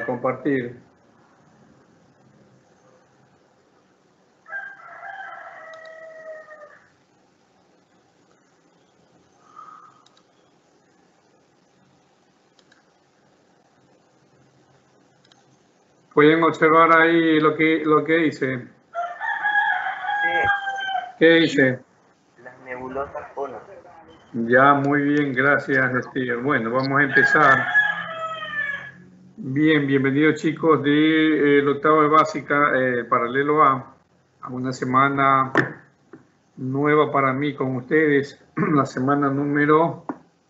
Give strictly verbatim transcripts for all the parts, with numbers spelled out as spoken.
a compartir. Pueden observar ahí lo que, lo que hice. Sí. ¿Qué hice? Las nebulosas uno. Ya, muy bien, gracias, Steve. Bueno, vamos a empezar. Bien, bienvenidos chicos de eh, octavo de básica, eh, paralelo A, a una semana nueva para mí con ustedes, la semana número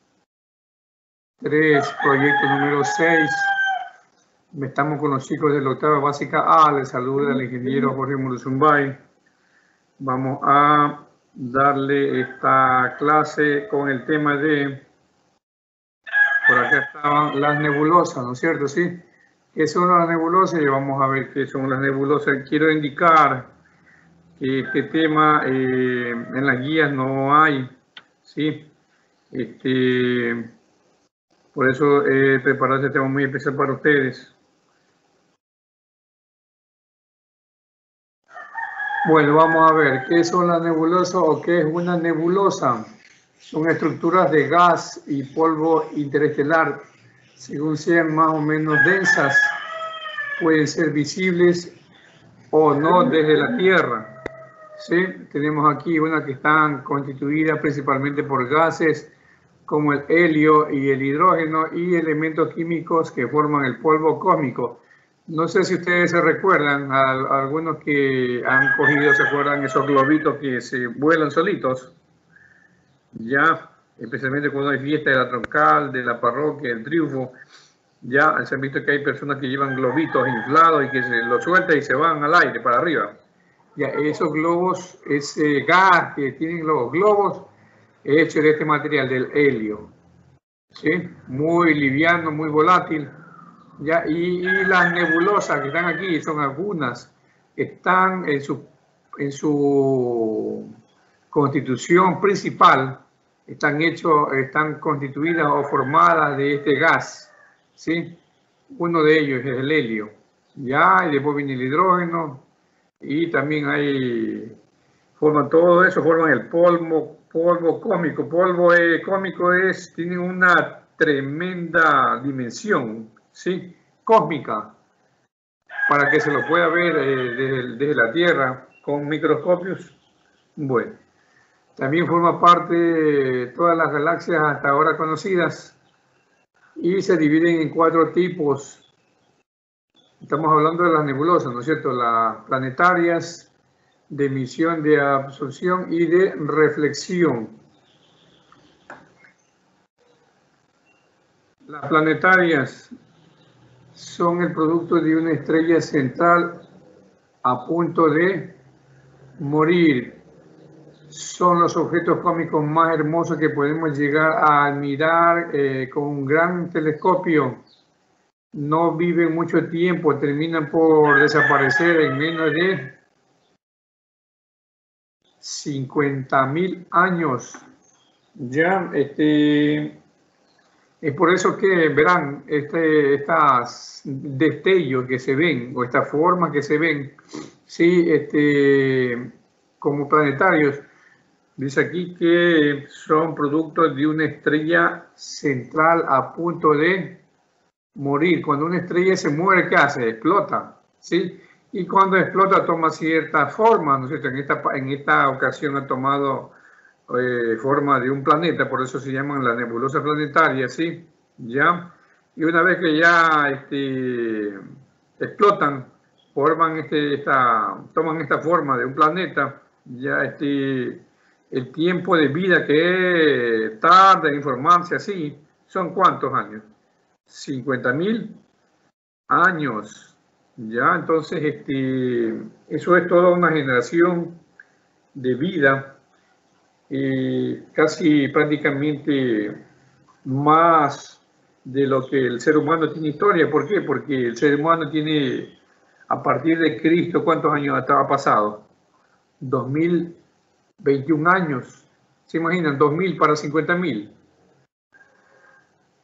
tres, proyecto número seis. Estamos con los chicos de la octava básica A, les saluda el ingeniero Jorge Muruzumbay. Vamos a darle esta clase con el tema de, por acá estaban las nebulosas, ¿no es cierto? Sí. ¿Qué son las nebulosas? Y vamos a ver qué son las nebulosas. Quiero indicar que este tema eh, en las guías no hay, ¿sí? Este, por eso he preparado este tema muy especial para ustedes. Bueno, vamos a ver qué son las nebulosas o qué es una nebulosa. Son estructuras de gas y polvo interestelar, según sean más o menos densas, pueden ser visibles o no desde la Tierra. ¿Sí? Tenemos aquí una que están constituidas principalmente por gases como el helio y el hidrógeno y elementos químicos que forman el polvo cósmico. No sé si ustedes se recuerdan, a, a algunos que han cogido, se acuerdan esos globitos que se vuelan solitos, ya, especialmente cuando hay fiesta de la troncal, de la parroquia, el triunfo, ya se han visto que hay personas que llevan globitos inflados y que se los sueltan y se van al aire para arriba. Ya, esos globos, ese gas que tienen los globos, es hecho de este material, del helio, ¿sí? Muy liviano, muy volátil. Ya, y, y las nebulosas que están aquí, son algunas, están en su, en su constitución principal, están, hechos, están constituidas o formadas de este gas, ¿sí? Uno de ellos es el helio, ya, y después viene el hidrógeno, y también hay, forman todo eso, forman el polvo, polvo cósmico. Polvo eh, cósmico es, tiene una tremenda dimensión, ¿sí? Cósmica, para que se lo pueda ver eh, desde, desde la Tierra con microscopios. Bueno, también forma parte de todas las galaxias hasta ahora conocidas y se dividen en cuatro tipos. Estamos hablando de las nebulosas, ¿no es cierto? Las planetarias, de emisión, de absorción y de reflexión. Las planetarias son el producto de una estrella central a punto de morir. Son los objetos cósmicos más hermosos que podemos llegar a admirar eh, con un gran telescopio. No viven mucho tiempo, terminan por desaparecer en menos de cincuenta mil años. Ya, este, es por eso que verán este, estas destellos que se ven, o estas formas que se ven, sí, este, como planetarios. Dice aquí que son productos de una estrella central a punto de morir. Cuando una estrella se muere, ¿qué hace? Explota, ¿sí? Y cuando explota toma cierta forma, ¿no es cierto? En esta, en esta ocasión ha tomado eh, forma de un planeta, por eso se llaman la nebulosa planetaria, ¿sí? ¿Ya? Y una vez que ya este, explotan, forman este, esta, toman esta forma de un planeta, ya este, el tiempo de vida que tarda en formarse así, ¿son cuántos años? cincuenta mil años, ya, entonces este, eso es toda una generación de vida, eh, casi prácticamente más de lo que el ser humano tiene historia. ¿Por qué? Porque el ser humano tiene, a partir de Cristo, ¿cuántos años ha pasado? dos mil veintiún años, ¿se imaginan? dos mil para cincuenta mil.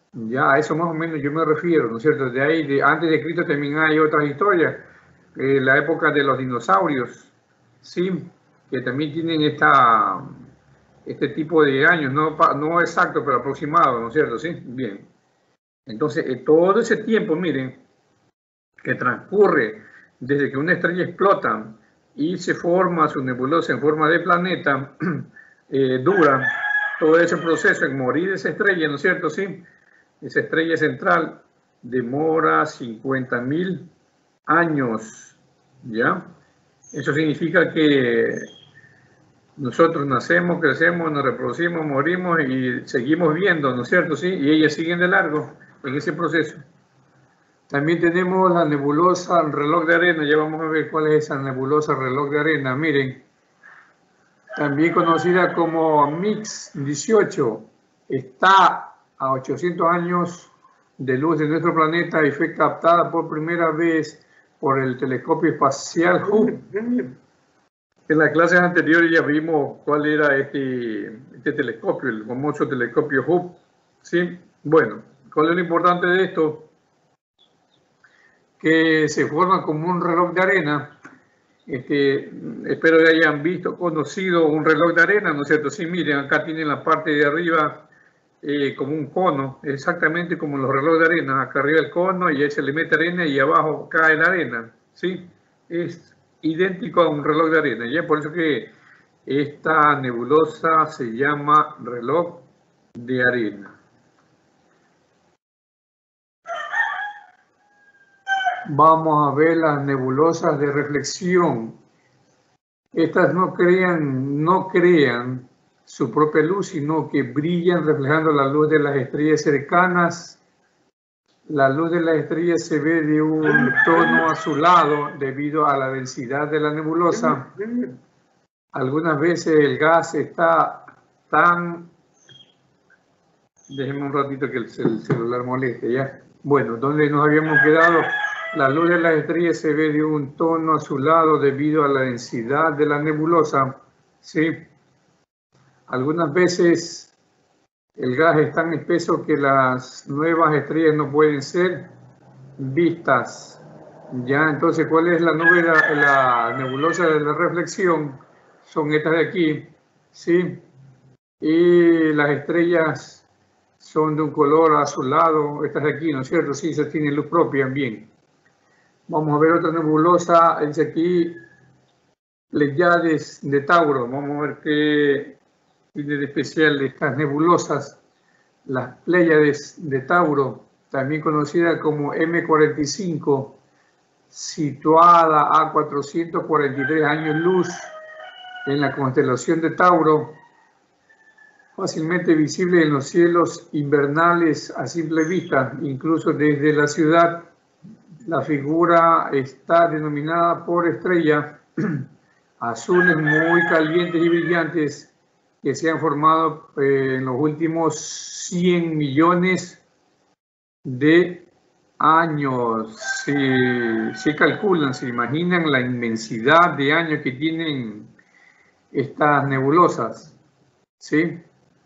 Ya, a eso más o menos yo me refiero, ¿no es cierto? De ahí, de, antes de Cristo también hay otras historias, eh, la época de los dinosaurios, sí, que también tienen esta, este tipo de años, no, no exacto, pero aproximado, ¿no es cierto? Sí, bien. Entonces, eh, todo ese tiempo, miren, que transcurre desde que una estrella explota y se forma su nebulosa en forma de planeta, eh, dura todo ese proceso en morir esa estrella, ¿no es cierto? Sí, esa estrella central demora cincuenta mil años, ¿ya? Eso significa que nosotros nacemos, crecemos, nos reproducimos, morimos y seguimos viendo, ¿no es cierto? Sí, y ellas siguen de largo en ese proceso. También tenemos la nebulosa reloj de arena, ya vamos a ver cuál es esa nebulosa reloj de arena, miren. También conocida como Mix dieciocho, está a ochocientos años de luz de nuestro planeta y fue captada por primera vez por el telescopio espacial Hubble. En las clases anteriores ya vimos cuál era este, este telescopio, el famoso telescopio Hubble. ¿Sí? Bueno, ¿cuál es lo importante de esto? Que se forma como un reloj de arena. Este, espero que hayan visto, conocido un reloj de arena, ¿no es cierto? Sí, miren, acá tienen la parte de arriba eh, como un cono, exactamente como los relojes de arena. Acá arriba el cono y ahí se le mete arena y abajo cae la arena, ¿sí? Es idéntico a un reloj de arena, ¿ya? Por eso que esta nebulosa se llama reloj de arena. Vamos a ver las nebulosas de reflexión. Estas no crean, no crean su propia luz, sino que brillan reflejando la luz de las estrellas cercanas. La luz de las estrellas se ve de un tono azulado debido a la densidad de la nebulosa. Algunas veces el gas está tan... Déjenme un ratito que el celular moleste, ¿ya? Bueno, ¿dónde nos habíamos quedado? La luz de las estrellas se ve de un tono azulado debido a la densidad de la nebulosa, ¿sí? Algunas veces el gas es tan espeso que las nuevas estrellas no pueden ser vistas. Ya, entonces, ¿cuál es la nube, la, la nebulosa de la reflexión? Son estas de aquí, ¿sí? Y las estrellas son de un color azulado, estas de aquí, ¿no es cierto? Sí, se tienen luz propia, bien. Vamos a ver otra nebulosa, dice aquí, Pleiades de Tauro. Vamos a ver qué tiene de especial estas nebulosas. Las Pleiades de Tauro, también conocida como M cuarenta y cinco, situada a cuatrocientos cuarenta y tres años luz en la constelación de Tauro, fácilmente visible en los cielos invernales a simple vista, incluso desde la ciudad. La figura está denominada por estrellas azules muy calientes y brillantes que se han formado eh, en los últimos cien millones de años. Se, se calculan, se imaginan la inmensidad de años que tienen estas nebulosas, ¿sí?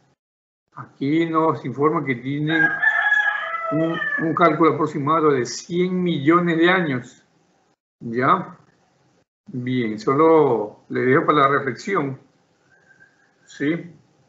Aquí nos informa que tienen un, un cálculo aproximado de cien millones de años, ¿ya? Bien, solo le dejo para la reflexión, ¿sí?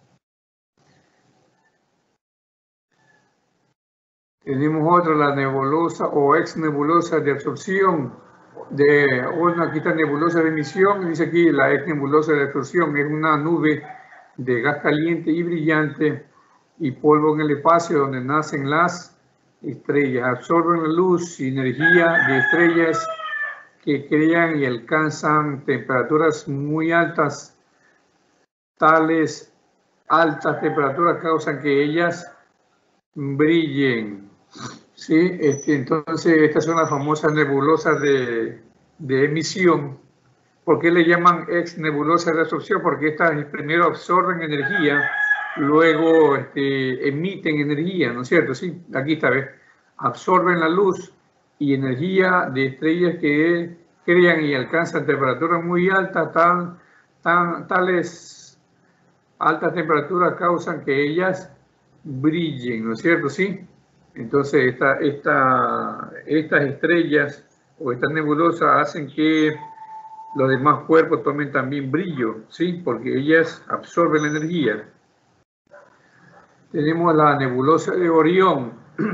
Tenemos otra, la nebulosa o ex nebulosa de absorción. De una, aquí está nebulosa de emisión, dice aquí la ex nebulosa de absorción, es una nube de gas caliente y brillante y polvo en el espacio donde nacen las estrellas. Absorben la luz y energía de estrellas que crean y alcanzan temperaturas muy altas. Tales altas temperaturas causan que ellas brillen. Sí, este, entonces estas son las famosas nebulosas de, de emisión. ¿Por qué le llaman ex nebulosas de absorción? Porque estas primero absorben energía, luego este, emiten energía, ¿no es cierto? Sí, aquí está, ¿ves? Absorben la luz y energía de estrellas que crean y alcanzan temperaturas muy altas, tan, tan, tales altas temperaturas causan que ellas brillen, ¿no es cierto? Sí. Entonces, esta, esta, estas estrellas o estas nebulosas hacen que los demás cuerpos tomen también brillo, ¿sí? Porque ellas absorben la energía. Tenemos la nebulosa de Orión,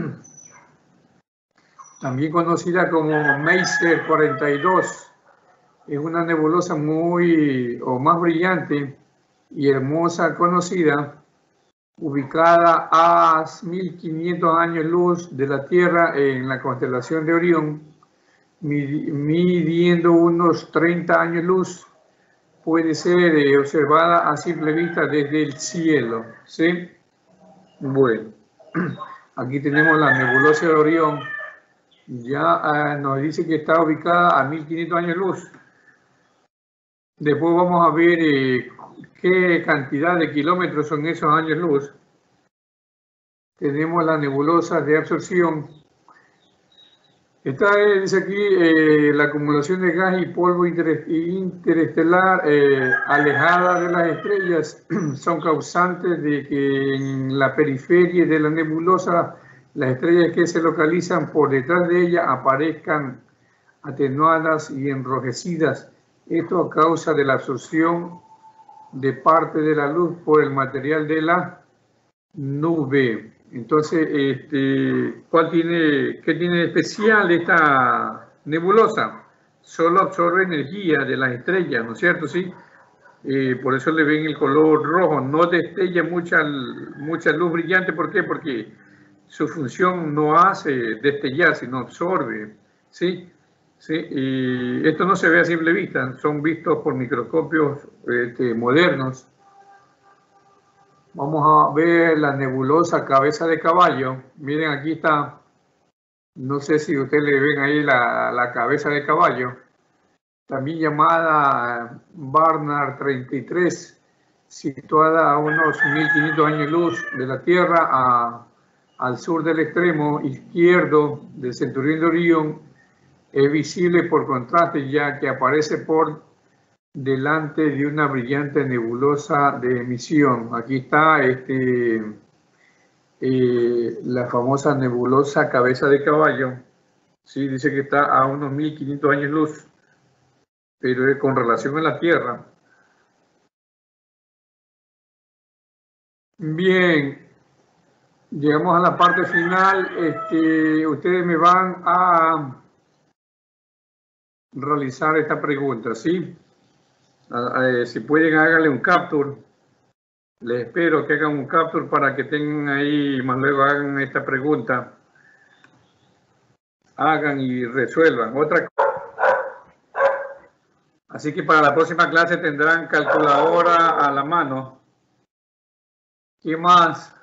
también conocida como Messier cuarenta y dos. Es una nebulosa muy o más brillante y hermosa conocida, ubicada a mil quinientos años luz de la Tierra en la constelación de Orión, midiendo unos treinta años luz. Puede ser observada a simple vista desde el cielo, ¿sí? Bueno, aquí tenemos la nebulosa de Orión. Ya uh, nos dice que está ubicada a mil quinientos años luz. Después vamos a ver eh, qué cantidad de kilómetros son esos años luz. Tenemos las nebulosas de absorción. Esta es, dice aquí, eh, la acumulación de gas y polvo interestelar eh, alejada de las estrellas son causantes de que en la periferia de la nebulosa las estrellas que se localizan por detrás de ella aparezcan atenuadas y enrojecidas. Esto a causa de la absorción de parte de la luz por el material de la nube. Entonces, este, ¿cuál tiene, ¿qué tiene de especial esta nebulosa? Solo absorbe energía de las estrellas, ¿no es cierto? Sí. Eh, por eso le ven el color rojo. No destella mucha, mucha luz brillante. ¿Por qué? Porque su función no hace destellar, sino absorbe, ¿sí? ¿Sí? Y esto no se ve a simple vista, son vistos por microscopios este, modernos. Vamos a ver la nebulosa cabeza de caballo. Miren, aquí está, no sé si ustedes le ven ahí la, la cabeza de caballo, también llamada Barnard treinta y tres, situada a unos mil quinientos años luz de la Tierra, a, al sur del extremo izquierdo del cinturón de Orión. Es visible por contraste, ya que aparece por delante de una brillante nebulosa de emisión. Aquí está este, eh, la famosa nebulosa cabeza de caballo. Sí, dice que está a unos mil quinientos años luz, pero es con relación a la Tierra. Bien, llegamos a la parte final. Este, ustedes me van a realizar esta pregunta, ¿sí? Eh, si pueden, háganle un capture. Les espero que hagan un capture para que tengan ahí, más luego hagan esta pregunta. Hagan y resuelvan. Otra Así que para la próxima clase tendrán calculadora a la mano. ¿Qué más?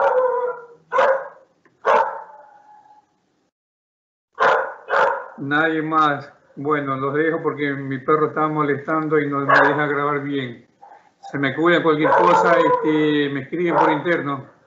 Nadie más. Bueno, los dejo porque mi perro está molestando y no me deja grabar bien. Se me cuida cualquier cosa, este, me escriben por interno.